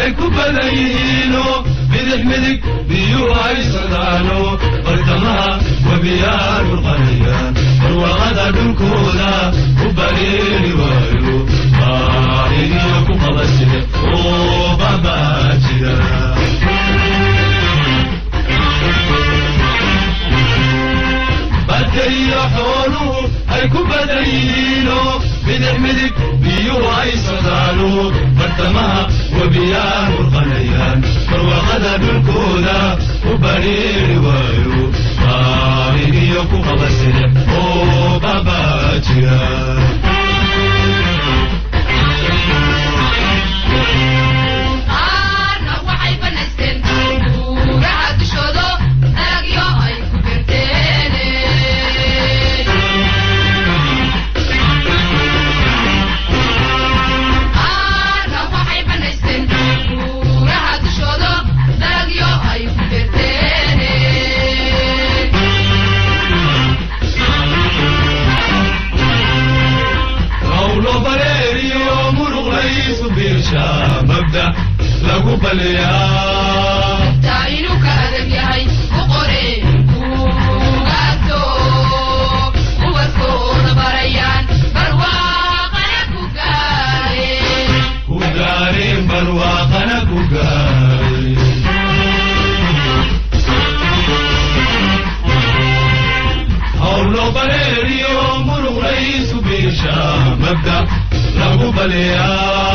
ay ku badayiino bidix midig biyuhu ay socdaano bartamaha wabiyaan burqanayaan barwaaqada dhulkooda u bareeri waayo baarigiyo ku qabasire oo babaajira badkaiyo xooluhu ay ku badayiino bidix midig biyuhu ay socdaano bartamaha wabiyaan burqanayaan barwaaqada dhulkooda u bareeri waayo baarigiyo ku qabasire oo babaajira مبدأ لغو بليا تعينو كادم يهي وقري وغاتو ووسكون بريان برواقنا كوغارين برواقنا كوغارين هولو بليريو مرو رئيس بيشا مبدأ لغو بليا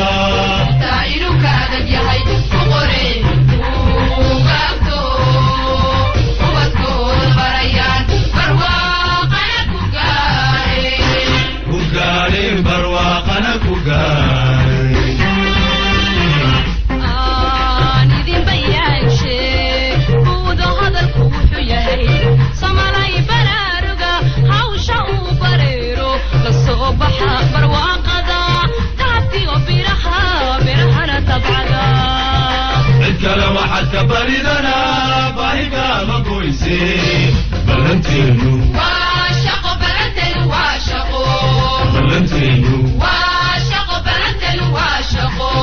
كبردنا باهيكا مقويسي بلنتينو واشق بلنتين واشقو بلنتينو واشق بلنتين واشقو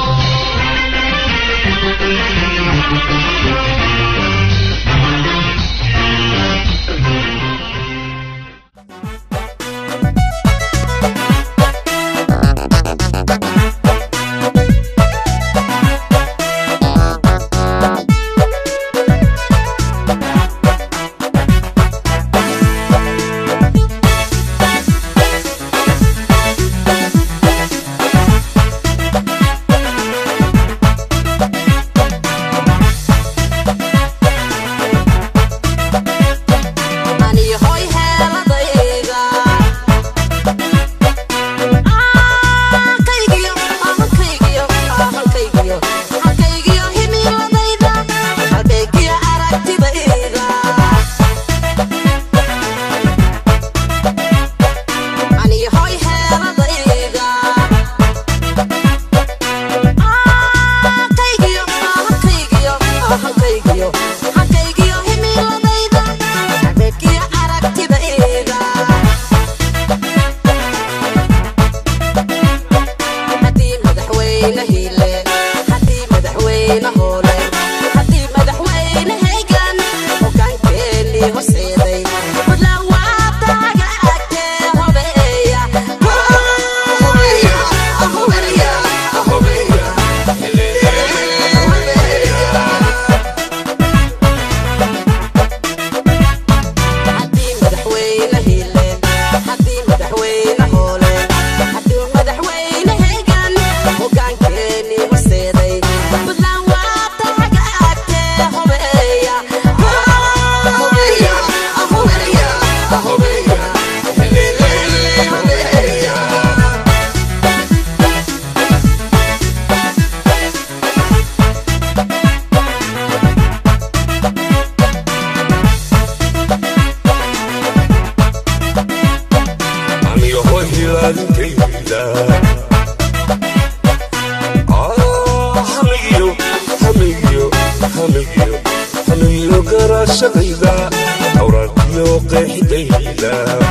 شقيدا أوراق يوقع حديدا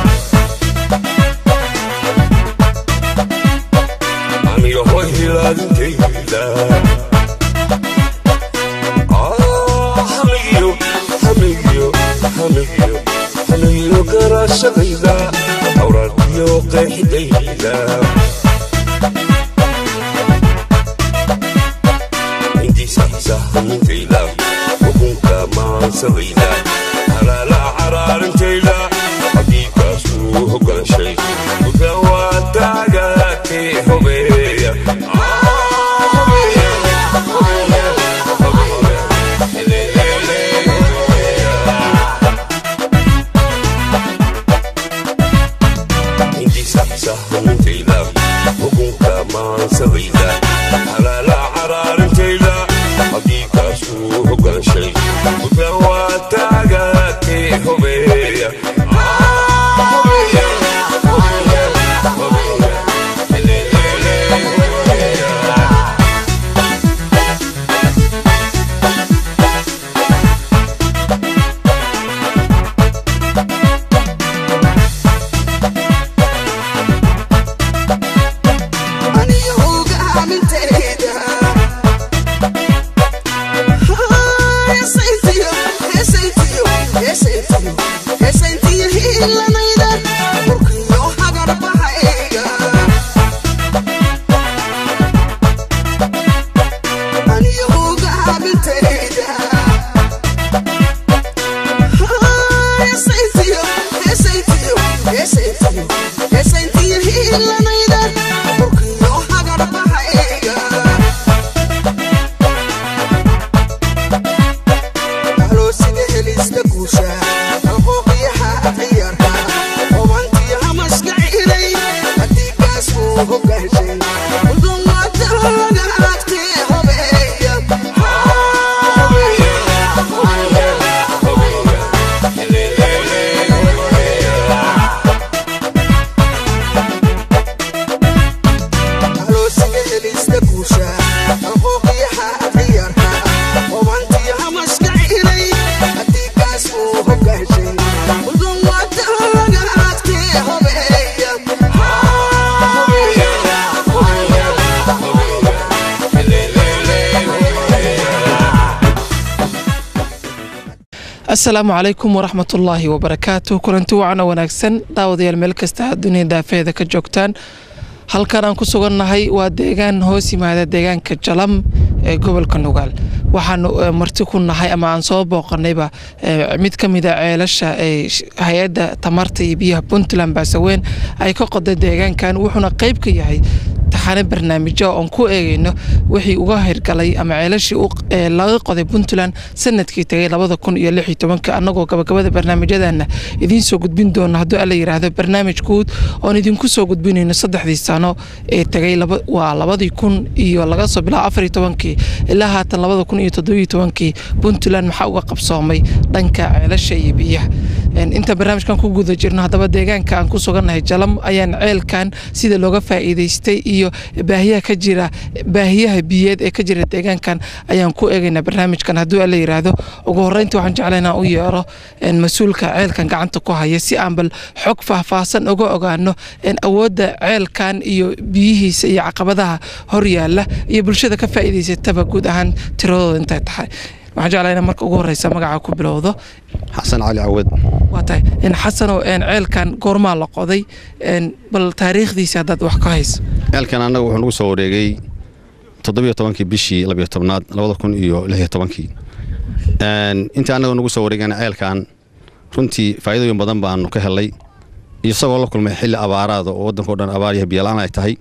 عم يهوي هلال تيدا aniyo garashadayda awraadiyo qeexidayda indisahintayda ukunka maansadayda halaala caraarintayda xaqiiqaasuu hogaanshay udawaataagaatee hobeeya السلام عليكم ورحمة الله وبركاته كلنتي وعنا وناكسن داوديال meel kasta dunida daafeeda ka joogtaan halkan aan ku sugannahay waa deegaan hoos yimaada deegaanka Jalam ee gobolka Nugaal waxaan marti ku nahay ama aan soo booqanayba mid kamid ah ceelasha ee hay'adda tamarta iyo biyaha Puntland Baasaweyn ay ka qoday deegaankan wuxuuna qayb ka yahay taxane barnaamijyo oo ku eegayno wixii uga hirgalay ama ceelashii laga qoday Puntland sanadkii tagay 2016 anagoo gabagabada barnaamijyadana idin soo gudbin doona haddii alla yiraahdo barnaamij guud oo idin ku soo gudbinayno 3 sano ee tagay 2000 iyo laga soo bilaabo 14 ilaa haatan 2017 Puntland waxa uga qabsoomay dhanka ceelasha iyo biyaha inta barnaamijkan ku guda jirno hadaba deegaanka aan ku sugannahay Jalam ayaan ceelkan sida looga faa'iideystay iyo baahiyaha ka jira baahiyaha biyeed ee ka jira deegaankan ayaan ku eegaynaa barnaamijkan haddii alla yiraahdo ugu horeyntii waxaan jeclaynaa u yeero mas'uulka ceelkan gacanta ku haya si aan bal xog faahfaahsan uga ogaano awoodda ceelkan iyo biyihiisa iyo caqabadaha hor yaala iyo bulshada ka faa'iideysataba guud ahaan tiradooda intay tahay waxaan jeclaynaa marka ugu horeysa magaca ku bilowdo حسن علي عود waatay xasan oo ceelkan goorma la qoday bal taariikhdiisa dad wax ka hays ceelkan anagu wuxuu nagu soo wareegay 17 bishii 12 2016 inta anagu nagu soo wareegana ceelkan runtii faa'iidooyin badan baan ka helay isagoo la kulmay xilli abaarada oo wadanka dhan abaar iyo biyo la'aan ay tahay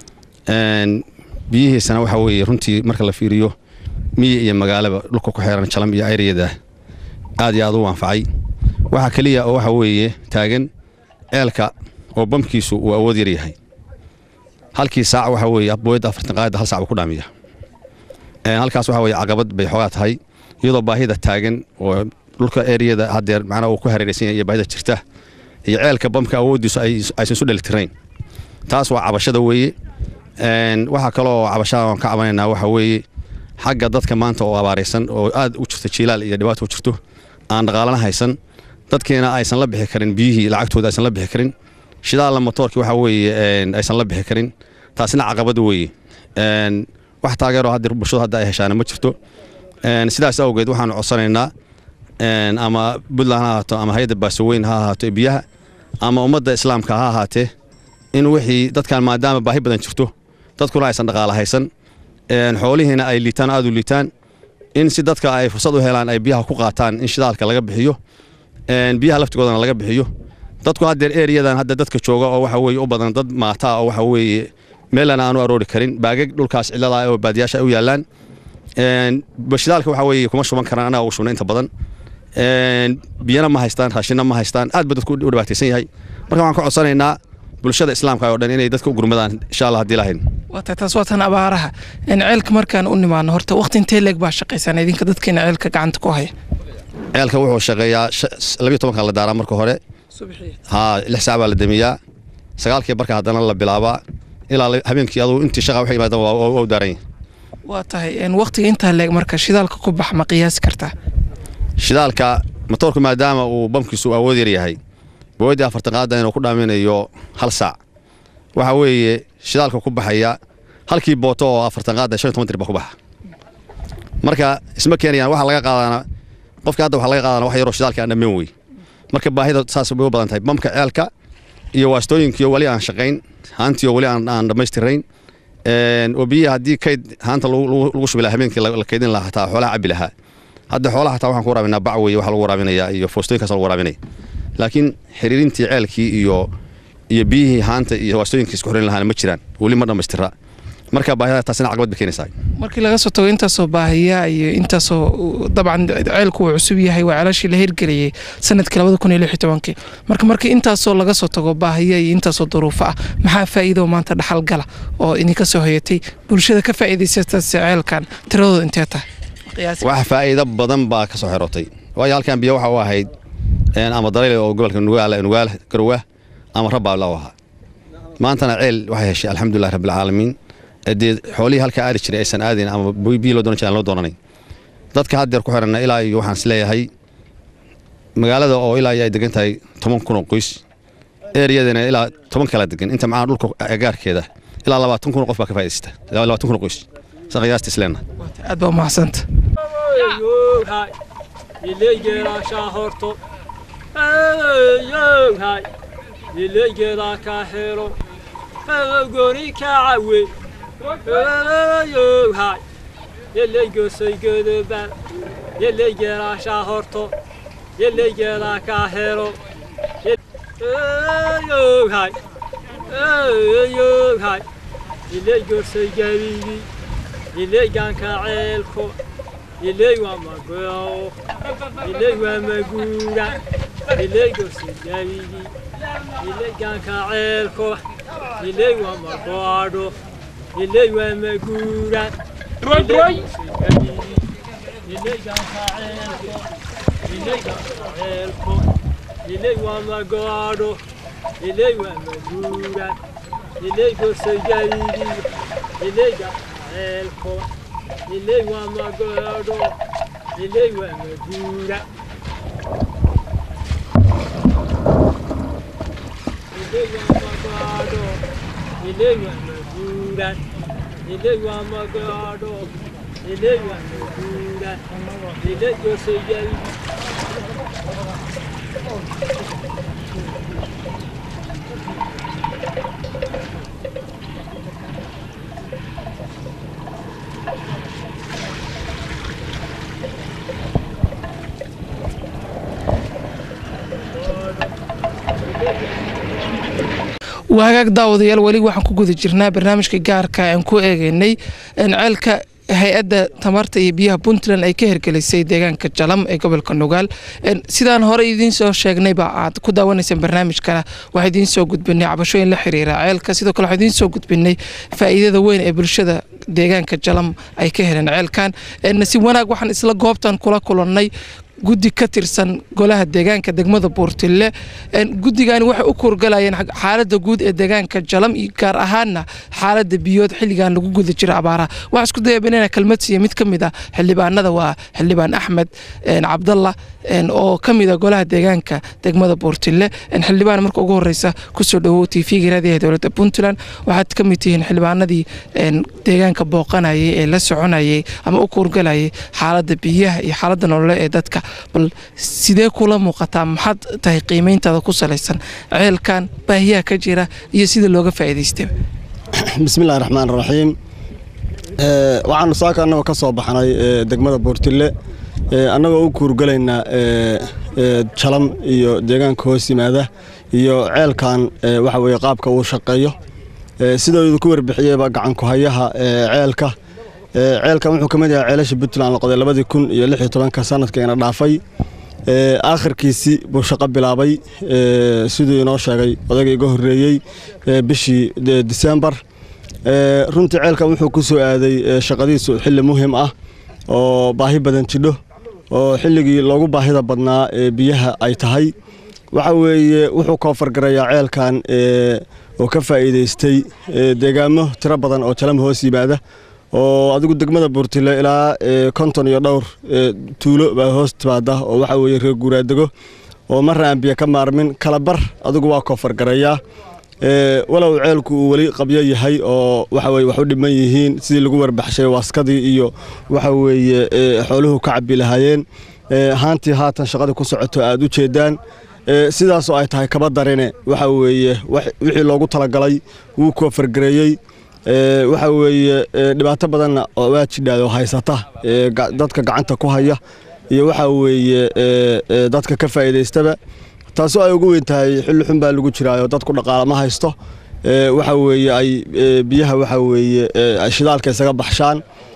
biyihiisana waxa weeye runtii marka la fiiriyo miyi iyo magaalaba dhulka ku xeeran Jalam iyo Ayriyada aad iyo aad u anfacay waxa kaliya oo waxa weeye taagan ceelka oo bamkiisu uu awood yar yahay halkii saac waxa weeye abooyada 40 qaad hal saac ku dhaamiya halkaas waxa weeye caqabad bay xogaa tahay iyadoo baahida taagan oo dhulka Ayriyada hadeer macna uu ku hareeraysan yahay baahida jirta iyo ceelka bamka awoodiisu aysan soo dheelitirnayn taas waa cabashada weeye waxa kale oo cabashada aan ka cabanayna waxa weeye xagga dadka maanta oo abaaraysan oo aad u jirta jiilaal iyo dhibaato u jirto aan dhaqaalana haysan dadkeena aysan la bixi karin biyihii lacagtooda aysan la bixi karin shidaal motorki waxa weeye aysan la bixi karin taasina caqabad weeye wax taageero hadda bulshada hadda ay heshaan ma jirto sidaas awgeed waxaan codsanaynaa ama Puntland ha ahaato ama hay'adda Baasaweyn ha ahaato biyaha ama ummadda islaamka ha ahaatee in wixii dadkan maadaama baahi badan jirto dadkuna aysan dhaqaale haysan xoolihiina ay liitaan aad u liitaan in si dadka ay fursad u helaan ay biyaha ku qaataan in shidaalka laga bixiyo biyaha laftigoodana laga bixiyo dadku haddeer ereyadan hadda dadka jooga oo waxa weeye u badan dad maata oo waxa weeye meelan aanu aroori karin baagag dhulkaas cilada oo baadiyaasha u yaalaan bashidaalka waxa weeye kuma shuban karaan anaga u shubna inta badan biyana ma haystaan raashina ma haystaan aad ba dadku u dhibaataysan yahay marka waxaan ka codsanaynaa bulshada islaamka oo dhan inay dadka u gurmadaan insha Allah hadii lahayn wata taas watan abaaraha in ceelka markaan u nimaano horta waqti intee leeg baa shaqaysan idinka dadkeena ceelka gacanta ku haya ceelka wuxuu shaqeeyaa 12 la daaraa marka hore subaxii 6 saac baa la damiyaa 9 barka hadana la bilaabaa ilaa habeenkii adu intii shaqa waxay imaadaan waa daaran waa tahay in waqtiga inta leeg marka shidaalka ku bax ma qiyaas kartaa shidaalka matoorku maadaama uu bamkiisu awood yar yahay boodi 40 qaada inuu ku dhaaminayo hal saac waxa weeye shidaalka ku baxaya halkii booto oo 40 qaada 15 mitir ba ku baxa marka isma keenayaan waxa laga qaadana qofka hadda waxa laga qaadana wax yar oo shidaalka aan dhameyn way marka baahida saas bay u badan tahay bamka ceelka iyo waastooyinkiyo wali aan shaqayn haantiyo wali aan dhamaystirayn oo biyaha hadii kayd haanta lagu shubilaa habeenkii la kaydin lahaa taa xoolaha cabi lahaa hadda xoolaha taa waxaan ku waraabinaa bac weeye wax lagu waraabinaya iyo foostooyinkaas lagu waraabinaya laakiin xiriirintii ceelkii iyo biyihii haanta iyo waastooyinkii isku xiran lahaana ma jiraan wali ma dhamaystira marka baahida taasina caqabad bay keenaysaa markii laga soo tago inta soo baahiya iyo inta soo dabcan ceelku uu cusub yahay waa ceelashii la hirgeliyay sanadkii 2016 marka inta soo laga soo tago baahiya iyo inta soo duruufo ah maxaa faa'iido maanta dhaxal gala oo idinka soo hayatay bulshada ka faa'iideysata ceelkan tiradooda intee tahay wax faa'iido badan baa ka soo xirotay waayo halkan biyo waxa uu ahayd ama dareele oo gobolka nugaal garwa ama rabaa la waha maantana ceel waxay heshay alxamdulillah rabbil caalamiin adeed xoolii halka aari jiray aysan aadin ama biyo loo doonan loo doonanay dadka haddeer ku xiran ilaa iyo waxaan isleeyahay magaalada oo ilaa ay degan tahay 10,000 oo qoys ereyadana ilaa 10 kala degan inta macaan dhulka agaarkeeda ilaa 20,000 qof baa ka faa'iideysta 20,000 qoys saqayaasta isleena aad baa mahadsan ileeygeeda shaahorto hay ileeygeeda ka helo gooni ka cawe hay ileeygeeda baa ileeygeeda shaahorto ileeygeeda ka helo hay hay ileeygeeda gabiigi ileeyganka ceelko ilay waa magoo ilay waa maguura ilay goosiyaygi ilay ganka ceelko ilay waa magoado ilay waa maguura ilay ganka ceelko ilay waa magoado ilay waa maguura ilay goosiyaygi ilay ganka ceelko ilay waa magado ilay waa maguura ilay waa magado ilay waa maguura ilay waa magado ilay waa maguura ilay goosayay وهاجاك داود يال ولي waxaan ku guda jirnaa barnaamijka gaarka aan ku eegaynay ceelka hay'adda tamarta iyo biyaha Puntland ay ka hirgelisay deegaanka Jalam ee gobolka Nugaal sidaan hore idin soo sheegnay ba aad ku daawanaysan barnaamijkana waxa idin soo gudbinay cabashooyin la xiriira ceelka sidoo kale waxa idin soo gudbinay faa'iidada weyn ee bulshada deegaanka Jalam ay ka heleen ceelkan si wanaag waxaan isla goobtan kula kulannay guddi ka tirsan golaha deegaanka degmada Buurtille guddigan waxa u kurgalayeen xaaladda guud ee deegaanka Jalam iyo gaar ahaanna xaaladda biyood xilligan lagu guda jiro abaara waxa isku dayabanayna kalmad siiya mid kamid ah xildhibaanada waa xildhibaan Axmed Cabdalla oo kamid ah golaha deegaanka degmada Buurtille xildhibaan marka ugu horeysa ku soo dhawow TV-ga raadiyaha dawladda Puntland waxaad kamid tihiin xildhibaanadii deegaanka booqanayay ee la soconayay ama u kurgalayay xaaladda biyaha iyo xaaladda nololeed ee dadka bal sidee kula muuqataa maxaad tahay qiimeyntaada ku salaysan ceelkan baahiyaha ka jira iyo sida looga faa'iidaystay bismillahi raxmaani raxiim waxaanu saaka annagoo ka soo baxnay degmada Buurtile annagoo u kuurgalaynaa jalam iyo deegaanka hoos yimaada iyo ceelkan waxa weeye qaabka uu shaqeeyo sidoo uu ku warbixiyayba gacan ku hayaha ceelkan wuxuu ka mid yahay ceelasha Puntland la qoday 2016 sanadkeena dhaafay aakhirkiisii buu shaqo bilaabay sidoo inoo sheegay odayga iga horeeyay bishii December runtii ceelkan wuxuu ku soo aaday shaqadiisu xilli muhiim ah oo baahi badan jidho oo xilligii loogu baahida badnaa biyaha ay tahay waxa weeye wuxuu ka fargarayaa ceelkan oo ka faa'iideystay deegaamo tiro badan oo jalam hoos yimaada oo adigu degmada Buurtile ilaa 50 iyo dhowr tuulo baa hoos timaada oo waxa weeye reer guuraadego oo marna aan biyo ka maarmin kala bar adigu waa ka fargarayaa walow ceelku uu wali qabyo yahay oo waxa weeye wax u dhiman yihiin sidii lagu warbaxshay waaskadii iyo waxa weeye xooluhu ka cabi lahaayeen haantii haatan shaqada ku socoto aad u jeedaan sidaas oo ay tahay kaba darene waxa weeye wixii loogu talagalay wuu ku fargareeyay waxa weeye dhibaato badan oo waajidado haysata dadka gacanta ku haya iyo waxa weeye dadka ka faa'iideystaba taasoo ay ugu weyn tahay xilli xun baa lagu jiraayo dadku dhaqaale ma haysto waxa weeye ay biyaha waxa weeye ay shidaalka isaga baxshaan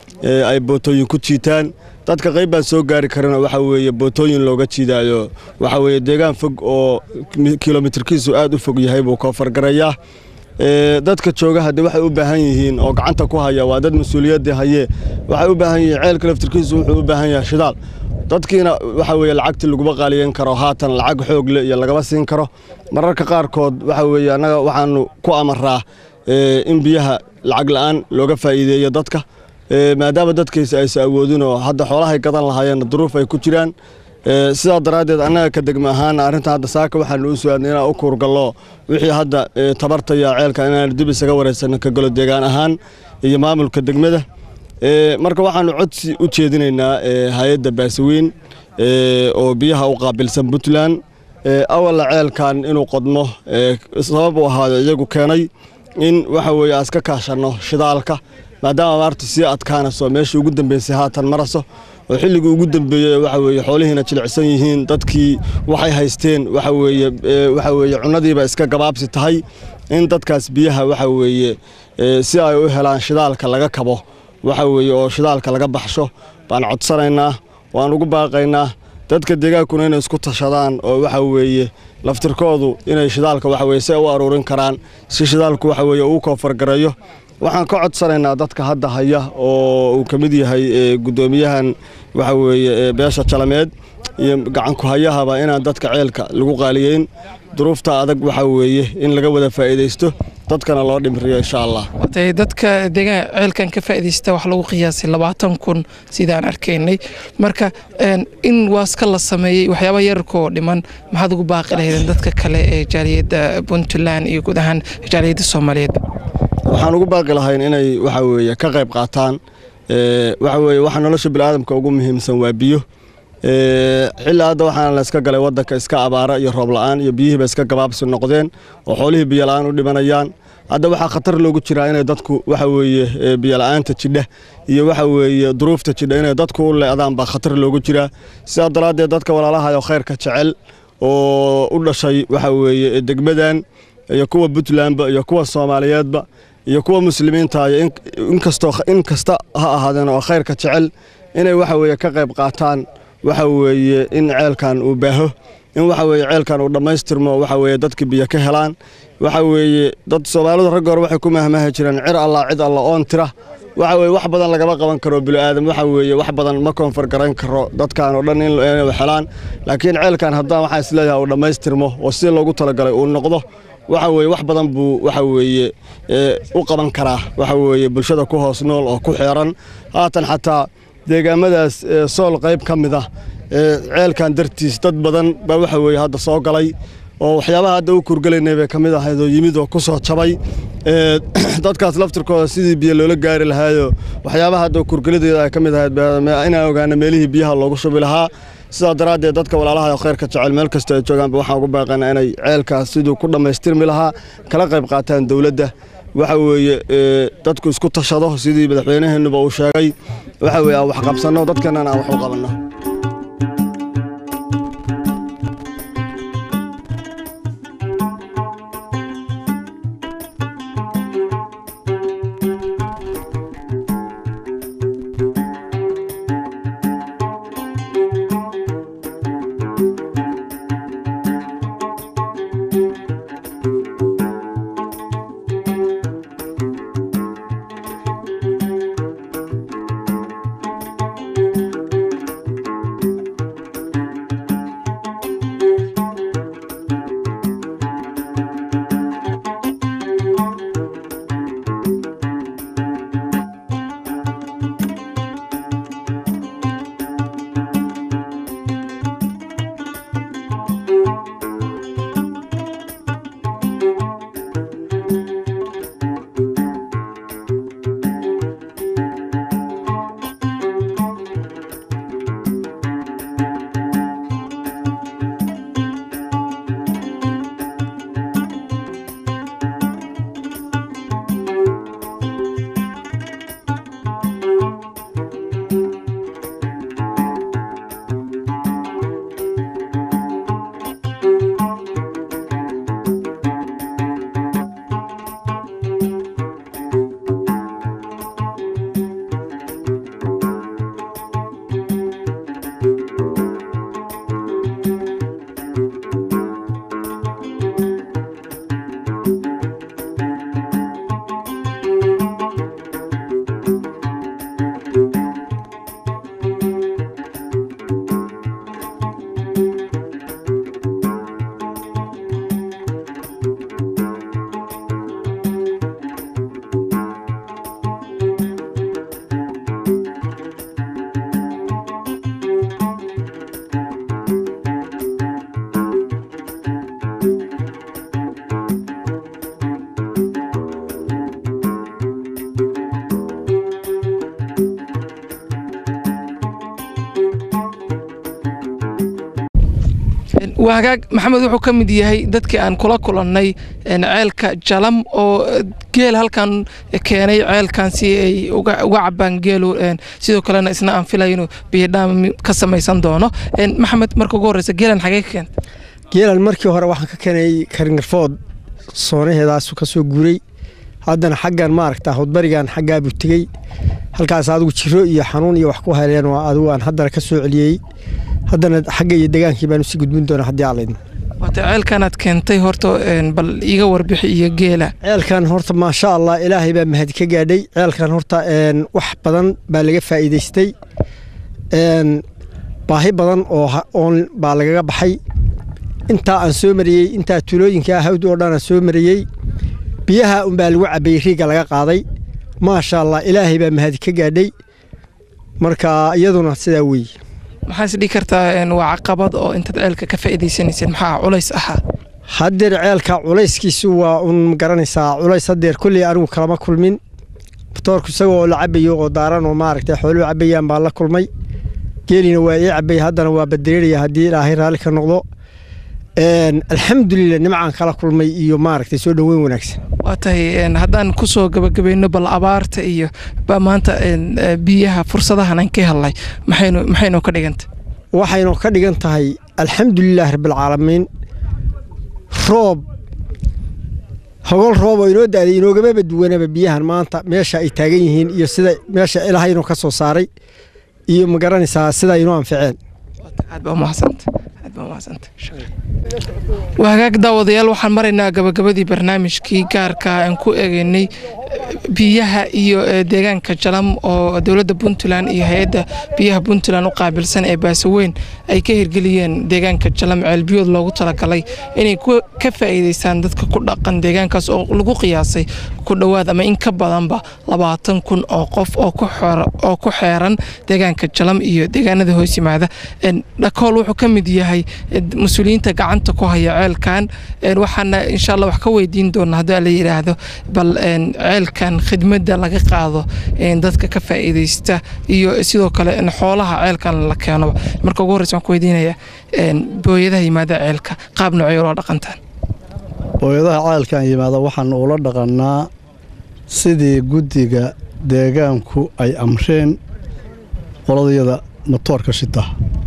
ay bootooyin ku jiitaan dadka qayb baan soo gaari karana waxa weeye bootooyin looga jiidaayo waxa weeye deegaan fog oo kilomitirkiisu aad u fog yahay buu ka fargarayaa dadka jooga hadda waxay u baahan yihiin oo gacanta ku haya waa dad mas'uuliyad haye waxay u baahan yihiin ceelka laftirkiisu wuxuu u baahan yahay shidaal dadkiina waxa weeye lacagta lagu qaaliyen karo haatan lacag xoog leh iyo lagaba siin karo mararka qaar kood waxa weeye anaga waxaanu ku amaraa in biyaha lacag la'aan looga faa'iideeyo dadka maadaama dadkiisa ay awoodin oo hadda xoolaha gadan lahaayeen duruuf ay ku jiraan sidaa daraadeed anaga ka degma ahaan arinta hadda saaka waxaanu u soo inaan u kuurgalo wixii hadda tabartaya ceelka inaan dib isaga wareysano ka galo deegaan ahaan iyo maamulka degmada marka waxaanu codsi u jeedinaynaa hay'adda Baasaweyn oo biyaha u qaabilsan Puntland awal ceelkan inuu qodmo sabab u ahaa iyagu keenay in waxa weeye aska kaashano shidaalka maadaama maarta si adkaanaso meeshii ugu dambeysay haatan maraso oo xilligii ugu dambeeyay waxa weeye xoolihiina jilicsan yihiin dadkii waxay haysteen waxa weeye cunadiiba iska gabaabsi tahay in dadkaas biyaha waxa weeye si ay u helaan shidaalka laga kabo waxa weeye oo shidaalka laga baxsho baan codsanaynaa waan ugu baaqaynaa dadka deegaankuna inay isku tashadaan oo waxa weeye laftirkoodu inay shidaalka waxa weeye si u aruurin karaan si shidaalku waxa weeye uu ka fargarayo waxaan ka codsanaynaa dadka hadda haya oo uu kamid yahay gudoomiyahan waxa weeye beesha jalameed iyo gacan ku hayahaba inaan dadka ceelka lagu qaaliyeyn duruufta adag waxa weeye in laga wada faa'iideysto dadkana loo dhimriyo insha Allah dadka deegaan ceelkan ka faa'iideysta wax lagu qiyaasay 20,000 sidaan arkaynay marka in waaska la sameeyay waxyaabo yarkoo dhiman maxaad ugu baaqi lahaydeen dadka kale ee jaaliyadda Puntland iyo guud ahaan jaaliyadda Soomaaliyeed waxaan ugu baaqi lahayn inay waxa weeye ka qayb qaataan waxa weeye waxa nolosha bini'aadamka ugu muhiimsan waa biyo xilli hadda waxaan la iska galay wadanka iska abaara iyo roob la'aan iyo biyihiiba iska gabaabsi noqdeen oo xoolihii biyo la'aan u dhimanayaan hadda waxa khatar loogu jiraa inay dadku waxa weeye biyo la'aanta jidha iyo waxa weeye duruufta jidha inay dadku u leedaan ba khatar loogu jiraa sidaa daraadeed dadka walaalaha iyo khayrka jecel oo u dhashay waxa weeye degmadan iyo kuwa Puntland iyo kuwa Soomaaliyeedba iyo kuwa muslimiinta in kasta ha ahaadeen oo khayrka jecel inay waxa weeye ka qayb qaataan waxa weeye in ceelkan uu baaho in waxa weeye ceelkan uu dhameystirmo waxa weeye dadka biyo ka helaan waxa weeye dad Soomaalidu rag hore waxay ku mahmaha jireen cid Allah oon tira waxa weeye wax badan laga qaban karo bini'aadam waxa weeye wax badan ma koonfur garan karo dadkan oo dhan in ay helaan laakiin ceelkan hadda waxa isleeyahay uu dhameystirmo oo si loogu talagalay uu noqdo waxa weeye wax badan buu waxa weeye u qaban karaa waxa weeye bulshada ku hoos nool oo ku xeeran haatan xataa deegaamadaas sool qayb kamid ah ceelkan dartiis dad badan baa waxa weeye hadda soo galay oo waxyaabaha hadda u kurgalaynay bay kamid ahayd oo yimid oo ku soo jabay dadkaas laftirkooda sidii biyo loola gaari lahaayo waxyaabaha hadda kurgaladeeda ay kamid ahayd inaan ogaano meelihii biyaha loogu shubi lahaa sidaa daraaddeed dadka walaalaha oo khayrka jecel meel kasta ay joogaanba waxaan ugu baaqaynaa inay ceelkaas siduu ku dhammaystirmi lahaa kala qayb qaataan dowladda waxa weeye dadku isku tashado sidii madaxweynaheennuba uu sheegay waxa weeye aan wax qabsanno dadkannana aan wax u qabanno وهاجاج محمد وحو كمid yahay dadkii aan kula kulannay ceelka Jalam oo geel halkan keenay ceelkan si ay uga cabaan geelo sidoo kalena isna aan filayno biidhaam ka samaysan doono maxamed markuu ugu horeysa geelan xagee ka keentay geelan markii hore waxaan ka keenay Karingarfood soonaheedaas ka soo guuray haddana xaggan ma aragtaa hudbarigan xaggaa buu tagay halkaas adigu jiro iyo xanuun iyo wax ku heleen waa adigu aan haddana ka soo celiyay haddana xagga iyo degaankii baan si gudbin doonaa haddii aan leedin wata ceelkan aad keentay horta bal iga warbixi iyo geela ceelkan horta ma sha Allah ilaahay baa mahad ka gaadhay ceelkan horta wax badan baa laga faa'iideystay baahi badan oo baa laga baxay inta aan soo mariyay inta tulooyinka hawd oo dhan soo mariyay biyaha baa lagu cabay riiga laga qaaday ma sha Allah ilaahay baa mahad ka gaadhay marka iyaduna sida weey maxaa sidii kartaa waa caqabad oo inta ceelka ka faa'iideysanaysan maxaa culays aha hadeer ceelka culayskiisu waa un garanaysaa culays hadeer kulli anigu kalama kulmin toorku isagoo la cabayo oo daaran oo maaragtay xoolo cabayaan baa la kulmay geelina waa ii cabay haddana waa badreeriya haddii ilaahay raali ka noqdo alxamdulillah nimcaan kala kulmay iyo maaragtay soo dhaweyn wanaagsan waatay haddaan ku soo gabagabayno bal abaarta iyo ba maanta biyaha fursadahan aan ka helay maxaynu ka dhigantay waxaynu ka dhigan tahay alxamdulillah rabbil caalamiin roob roob oo inoo daaday inoogama badwanaba biyahan maanta meesha ay taagan yihiin iyo sida meesha ilaahay inoo ka soo saaray iyo ma garanaysaa sida inoo anficeen aad baa mahadsantahay وهاجاك داوديال waxaan maraynaa gabagabadii barnaamijkii gaarka aan ku eegaynay biyaha iyo deegaanka Jalam oo dawladda Puntland iyo hay'adda biyaha Puntland u qaabilsan ee Baasaweyn ay ka hirgeliyeen deegaanka Jalam ceelbiyood loogu talagalay inay ka faa'iideystaan dadka ku dhaqan deegaankaas oo lagu qiyaasay ku dhawaad ama in ka badanba 20,000 oo qof oo ku xeeran deegaanka Jalam iyo deegaanada hoos yimaada dhakool wuxuu ka mid yahay مسؤولينta gacanta ku haya ceelkan waxaana insha Allah wax ka weydiin doonaa haddii la yiraahdo bal ceelkan khidmadda laga qaado dadka ka faa'iidaysta iyo sidoo kale in xoolaha ceelkan la keeno marka ugu horreysa waan ku weydiinayaa booyadaha yimaada ceelka qaab noocyo loo dhaqantaan booyadaha ceelkan yimaada waxaan ula dhaqannaa sidii guddiga deegaanku ay amreen qoladayada matoorka shita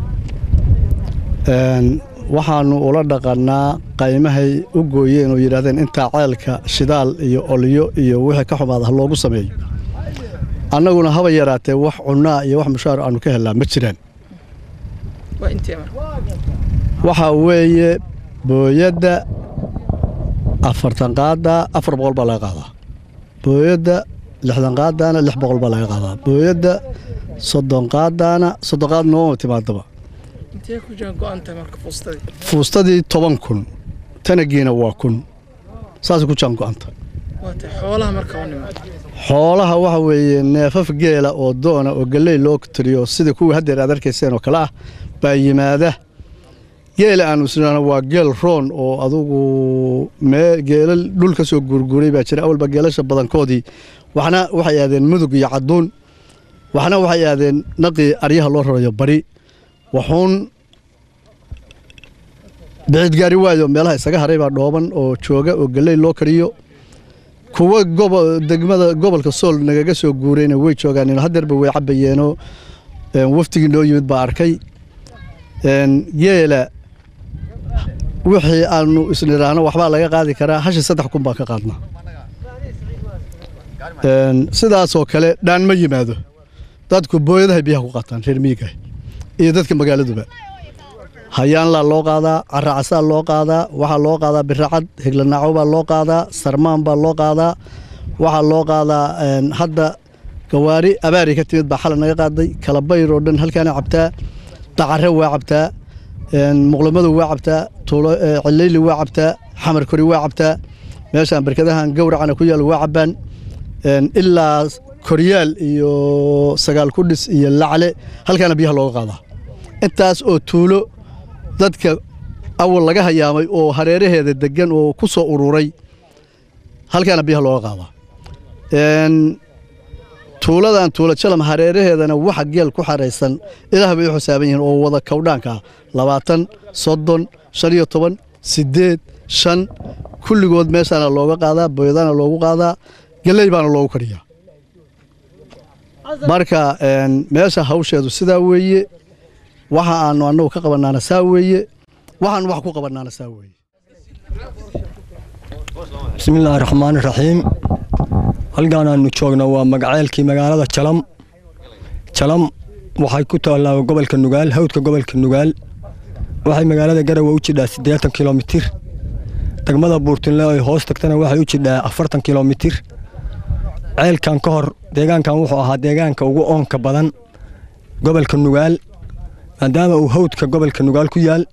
waxaannu ula dhaqannaa qaymahay u gooyeen oo yidhahdeen intaa ceelka shidaal iyo olyo iyo wixii ka xumaada ha loogu sameeyo annaguna haba yaraatee wax cunnaa iyo wax mushaar aannu ka hellaa ma jiraan waxaa weeye booyadda 40 qaada 400 baa laga qaadaa booyadda 60 qaadana 600 baa laga qaadaa booyadda 30 qaadana 30 qaad noo timaadaba intee ku jaan go'anta marka fuustadii 10,000 tanagiina waa 1,000 saas ku jaan go'anta xoolaha marka uu nimaado xoolaha waxa weeye neefaf geela oo doona oo galey loo tiriyo sida kuwa hadda aad arkayseen oo kala ah baa yimaada geel aan usnana waa geel roon oo adugu geelal dhulka soo gurguray baa jira awalba geelasha badankoodii waxna waxay aadeen mudug iyo caduun waxna waxay aadeen naqi aryaha loo rarayo bari waxuun bicid gaari waayo meelaha isaga haray baa dhooban oo jooga oo galey loo kariyo kuwa degmada gobolka Sool nagaga soo guureyna way joogaan in hadarba way cabayeeno waftigii noo yimid baa arkay geela wixii aanu isniraano waxba laga qaadi karaa hashi 3,000 baa ka qaadna sidaas oo kale dhaan ma yimaado dadku booyadaha biyaha ku qaataan reer miyiga iyo dadka magaaladuba hayaan la loo qaadaa caracasa loo qaadaa waxa loo qaadaa biracad higlanaaco baa loo qaadaa sarmaan baa loo qaadaa waxa loo qaadaa hadda gawaari abaari ka timid baa xal naga qaaday kala bayr oo dhan halkaan cabtaa dacare waa cabtaa muqlamadu waa cabtaa tuulo cilayli waa cabtaa xamar kori waa cabtaa meeshaan barkadahan gowracana ku yaal waa cabaan ilaa koryaal iyo sagaal ku dhis iyo lacle halkaan biyaha looga qaadaa intaas oo tuulo dadka awal laga hayaamay oo hareeraheeda degan oo ku soo ururay halkaan biyaha looga qaadaa tuuladan tuula jalam hareeraheedana waxa geel ku xareysan ilaah bay u xisaaban yihiin oo wada kawdhaanka 20 30 15 8 5 kulligood meeshana looga qaadaa booyadana loogu qaadaa galey baana loogu kariyaa marka meesha hawsheedu sidaa weeye waxa aanu annagu ka qabanaana saa weeye waxaan wax ku qabanaana saa weeye bismillaahir rahmaanir rahiim halkaan aanu joogno waa magaceelkii magaalada Jalam waxay ku taallaa gobolka Nugaal hawdka gobolka Nugaal waxay magaalada Garowe u jidhaa 80 kilomitir degmada Buurtinle ay hoos tagtana waxay u jidhaa 40 kilomitir ceelkan ka hor deegaankan wuxuu ahaa deegaanka ugu oonka badan gobolka Nugaal maadaama uu hawdka gobolka Nugaal ku yaal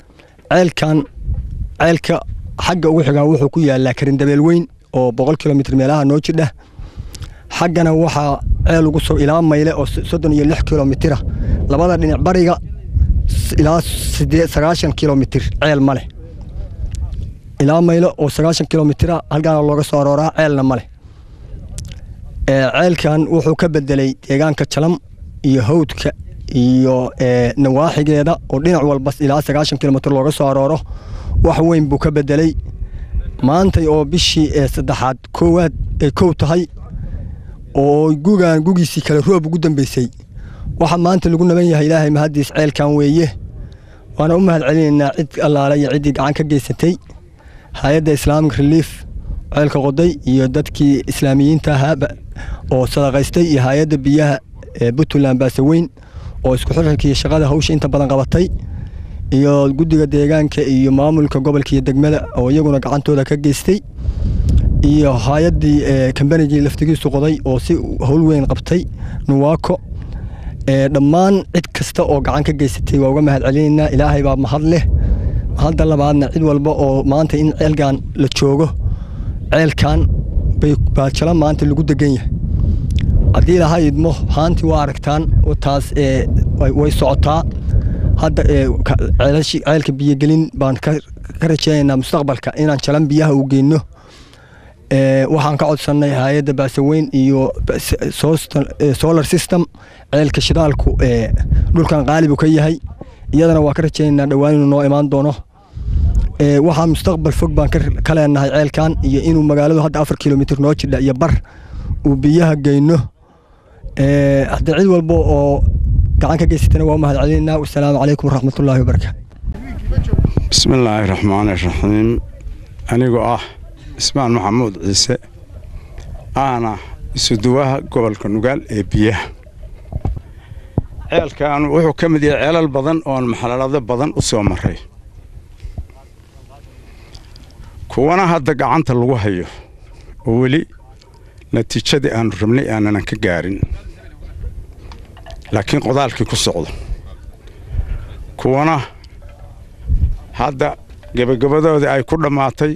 ceelka xagga ugu xiga wuxuu ku yaalaa karin dabeel weyn oo 100 kilomitir meelaha noo jidha xaggana waxa ceel ugu soo ilaa mayle oo 36 kilomitir labada dhinac bariga ilaa 90 kilomitir ceel male ilaa mayle oo 90 kilomitir halkaan looga soo arooraa ceelna male ceelkan wuxuu ka bedelay deegaanka Jalam iyo hawdka iyo nawaaxigeeda oo dhinac walba ilaa 90 kilomitir looga soo arooro wax weyn buu ka bedelay maanta oo bishii saddexaad koowaad ay koow tahay oo gugiisi kala roob ugu dambeysay waxa maanta lagu naban yahay Ilaahay mahadiis ceelkan weeye waana u mahad celinaynaa cid allaala iyo cid gacan ka geysatay hay'adda Islamic Relief ceelka qoday iyo dadkii islaamiyiinta ahaa oo sadaqaystay iyo hay'adda biyaha Puntland Baasaweyn oo isku xirkii shaqada hawsha inta badan qabatay iyo guddiga deegaanka iyo maamulka gobolka iyo degmada oo iyaguna gacantooda ka geystay iyo hay'adii kambanigii laftigiisu qoday oo si hawl weyn qabtay Nuwaako dhammaan cid kasta oo gacan ka geysatay waa uga mahad celinaynaa Ilaahay baa mahad leh hadda labaadna cid walba oo maanta in ceelkan la joogo ceelkan baa Jalam maanta lagu degan yahay haddii Ilaahay idmo haanti waa aragtaan oo taas way socotaa hadda ceelka biyo gelin baan ka rajaynaynaa mustaqbalka inaan Jalam biyaha u geyno waxaan ka codsannay hay'adda baasaweyn iyo solar system ceelka shidaalku dhulkan qaalibu ka yahay iyadana waa ka rajaynaynaa dhowaan inuu noo imaan doono waxaa mustaqbal fog baan ka leenahay ceelkan iyo inuu magaaladu hadda 4 kilomitir noo jidha iyo bar uu biyaha geyno hadda cid walba oo gacan ka geysatana waa mahad celinaynaa. Wassalaamu calaykum waraxmatullaahi wabarakaatu. bismillaahi raxmaani raxiim anigoo ah ismaan maxamuud ciise aana isuduwaha gobolka nugaal ee biyaha ceelkan wuxuu ka mid yahay ceelal badan oo maxalado badan u soo maray kuwana hadda gacanta lagu hayo oo weli natiijadii aanu rabnay aanan ka gaarin laakiin qodaalkii ku socdo kuwana hadda gabagabadooda ay ku dhammaatay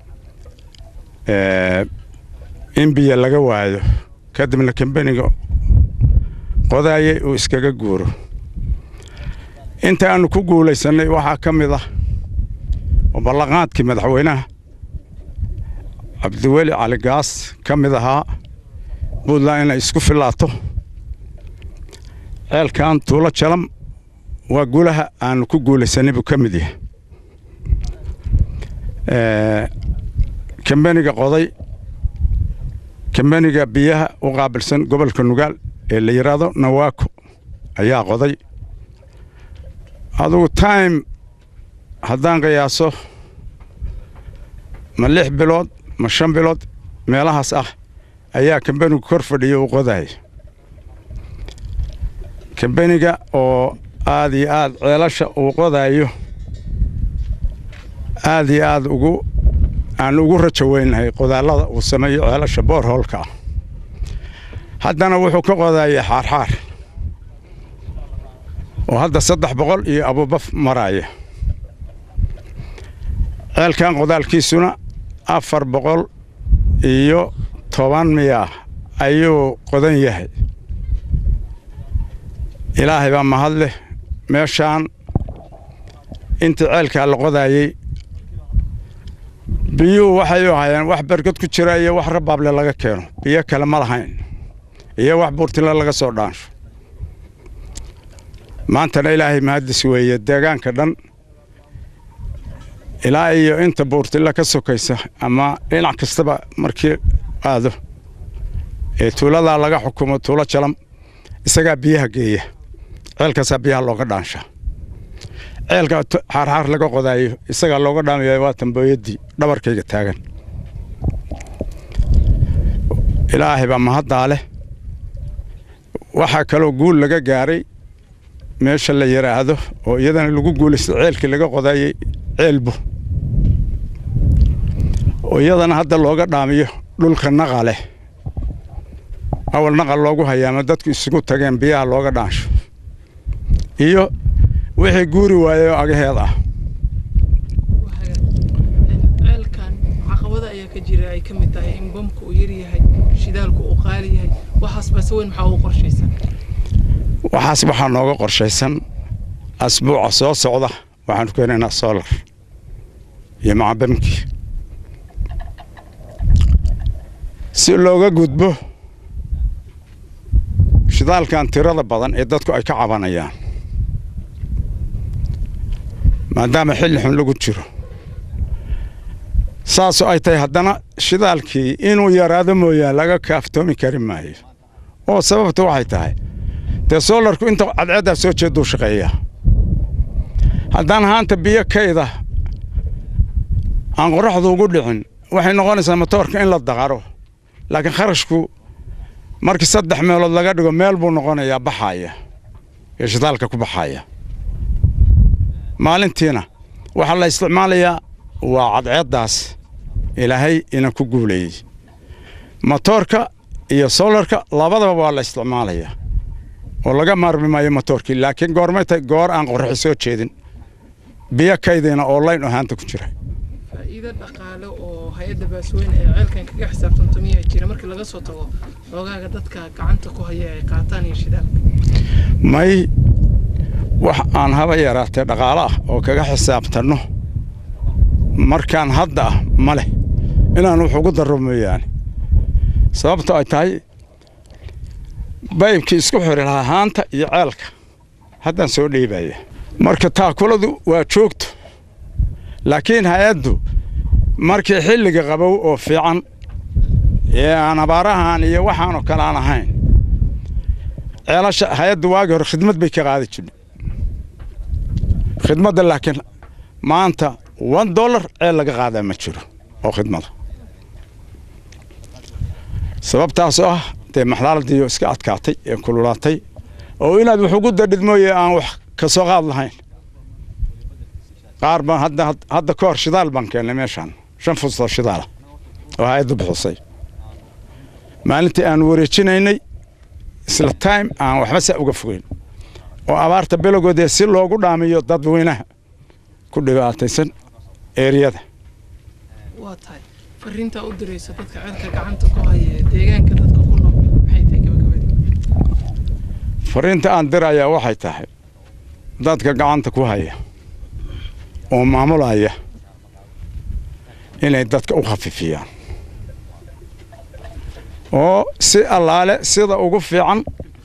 in biyo laga waayo kadibna kambaniga qodaayay uu iskaga guuro inta aanu ku guulaysanay waxaa ka mid ah oo ballanqaadkii madaxweynaha cabdiweli cali gaas ka mid ahaa buntland inay isku filaato ceelkan tuulo jalam waa guulaha aanu ku guulaysanay buu ka mid yahay kambaniga qoday kambaniga biyaha u qaabilsan gobolka nugaal ee la yiraahdo nawaako ayaa qoday adugu time haddaan qiyaaso ma 6 bilood ma 5 bilood meelahaas ah ayaa kambanigu kor fadhiyo u qoday kambaniga oo aad iyo aad ceelasha uu qodayo aad iyo aad aan ugu rajo weynahay qodaalada uu sameeyo ceelasha boorholka haddana wuxuu ka qodayay xaarxaar oo hadda 300 iyo abubaf maraya ceelkan qodaalkiisuna 410 miya ayuu qodan yahay ilaahay baa mahad leh meeshaan inta ceelka la qodayay biyuhu waxay ahaayeen wax barkad ku jira iyo wax rabaable laga keeno biyo kale ma lahayn iyo wax buurtila laga soo dhaansho maantana ilaahay mahadis weeye deegaanka dhan ilaa iyo inta buurtila ka sokaysa ama dhinac kastaba markii aado ee tuulada laga xukumo tuulo jalam isaga biyaha geeya ceelkaas biyaha looga dhaansha ceelka xaarxaar laga qodayo isaga looga dhaamayo waa tambooyadii dhabarkayga taagan ilaahay baa mahadaale waxa kale oo guul laga gaaray meesha la yiraahdo oo iyadana lagu guuleystay ceelkii laga qodayay ceelbu oo iyadana hadda looga dhaamiyo dhulka naqale awal naqal loogu hayaama dadku isugu tageen biyaha looga dhaansho iyo wixii guuri waayo agaheed ah ceelkan caqabada ayaa ka jira ay ka mid tahay in bamku uu yar yahay shidaalku uu qaali yahay waxaas basaweyn maxaa ugu qorshaysan waxaas waxaa nooga qorshaysan asbuuca soo socda waxaan keenaynaa solar iyo macabamkii si looga gudbo shidaalkan tirada badan ee dadku ay ka cabanayaan maadaama xilli xun lagu jiro saasoo ay tahay haddana shidaalkii inuu yaraado mooyaan laga kaaftoomi kari maayo oo sababtu waxay tahay dee soolarku inta cadceeddaa soo jeeduu shaqeeyaa haddaan haanta biyo kayda aan qorraxdu ugu dhicin waxay noqonaysaa matoorka in la daqaro laakiin kharashku markii 3 meelood laga dhigo meel buu noqonayaa baxaya ee shidaalka ku baxaya maalintiina waxa la isticmaalayaa waa cadceeddaas ilaahay inaan ku guuleeyay matoorka iyo solarka labadaba waa la isticmaalayaa oo laga maarmi maayo matoorkii laakiin goormay tahay goor aan qorraxi soo jeedin biyo kaydina oo line ahaanta ku jira faa'iido dhaqaale oo hay'adda baasweyn ee ceelkan kaga xisaabtanto miyaa jira markii laga soo tago xoogaaga dadka gacanta ku haya ay qaataan iyo shidaalka may wax aan haba yaraatay dhaqaale ah oo kaga xisaabtanno markaan hadda ma leh inaan wax ugu darro mooyaane sababta ay tahay baybkii isku xiri lahaa haanta iyo ceelka haddaan soo dhiibaya marka taakuladu waa joogto laakiin hay-addu markii xilliga qabow oo fiican ee aan abaarahan iyo waxaanoo kale aan ahayn ceelasha hay-addu waagii hore khidmad bay ka qaadi jirtay khidmadda laakiin maanta $1 ceel laga qaadaa ma jiro oo khidmada sababtaasoo ah dee maxlaaladii iska adkaatay ee kululaatay oo inaad wax ugu dadhid mooye aan wax ka soo qaad lahayn qaar baan hadda ka hor shidaal baan keennay meeshaan 5 fusto shidaala oo hay-addu bixisay maalintii aan wareejinaynay isla time aan waxba saa uga fogeyn oo abaarta bilowgeeda si loogu dhaamiyo dadweynaha ku dhibaataysan eeriyada waa tahay fariinta u diraysa dadka ceelka gacanta ku haya deegaanka dadka ku nool maxay tahay gabagabada fariinta aan dirayaa waxay tahay dadka gacanta ku haya oo maamulaya inay dadka u khafifiyaan oo si allaale sida ugu fiican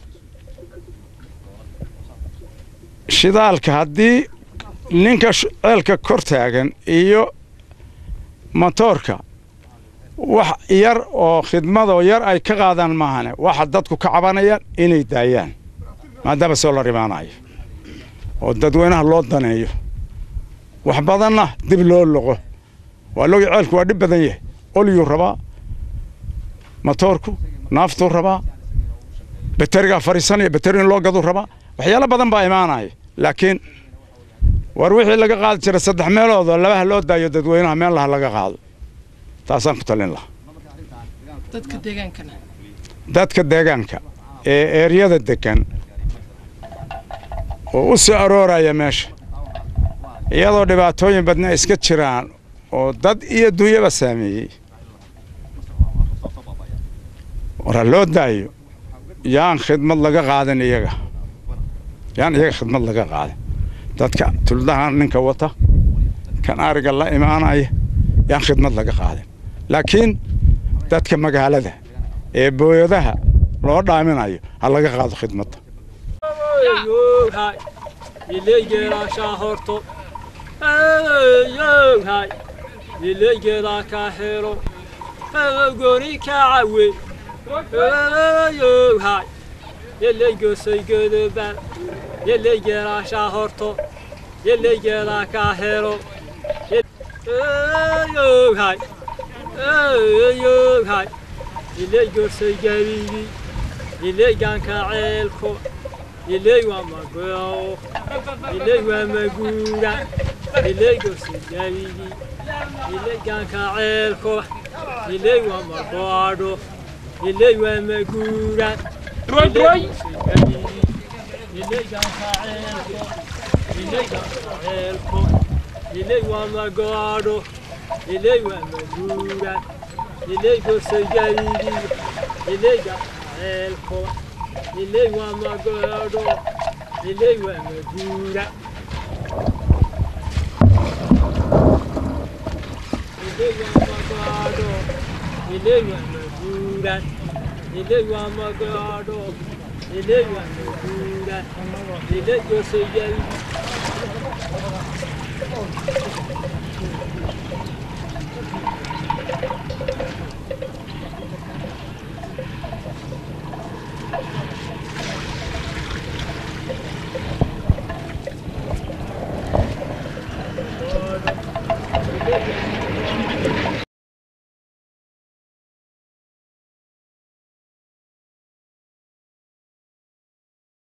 shidaalka haddii ninka ceelka kor taagan iyo matoorka wax yar oo khidmadoo yar ay ka qaadaan maahane waxa dadku ka cabanayaan inay daayaan maadaama soo la rimaanayo oo dadweynaha loo daneeyo wax badanna dib loo loqo waa loogi ceelku waa dhib badan yahay olyuu rabaa matoorku naaftuu rabaa baterigaa fariisanaya bateriin loo gaduu rabaa waxyaalo badan baa imaanaya laakiin war wixii laga qaadi jira 3 meelood oo labaha loo daayo dadweynaha meel laga qaado taasaan ku talin lahaa dadka deegaanka ee eeriyada degan oo u soo arooraya meesha iyadoo dhibaatooyin badna iska jiraan oo dad iyo dunyaba saameeyey war loo daayo yaan khidmad laga qaadan iyaga khidmad laga qaadan dadka tuldahan ninka wata kan ariga la imaanaya yaan khidmad laga qaadan laakiin dadka magaalada ee booyadaha loo dhaaminayo ha laga qaado khidmadda يلي جرا شهرتو يلي جرا كاهرو هاي هاي يلي جرسي جريدي يلي جان كعيلكو يلي ومقاو يلي ومقورا يلي جرسي جريدي يلي جان كعيلكو يلي ومقاو يلي ومقورا يلي جان كعيلكو يلي جان كعيلكو يلي ومقاو يلي ومقورا يلي جرسي جريدي يلي جان كعيلكو يلي ومقاو يلي ومقورا يلي ومقورا يلي ومقاو يلي ومقورا يلي جرسي جريدي Thank you.